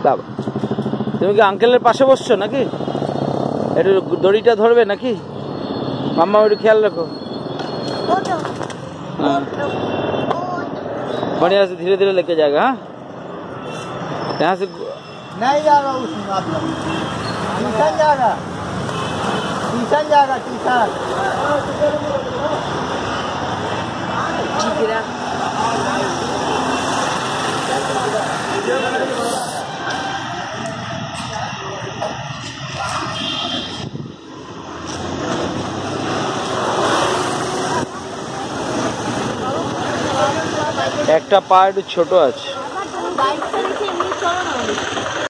তুমি কি আঙ্কেলের পাশে বসছো নাকি? একটু দড়িটা ধরবে নাকি? মাম্মা একটু খেয়াল রাখো। बढ़िया से धीरे धीरे लेके जाएगा। हाँ, यहाँ से नहीं जाएगा उसमें, मतलब ट्यूशन जाएगा, ट्यूशन जाएगा, ट्यूशन। একটা পা একটু ছোট আছে।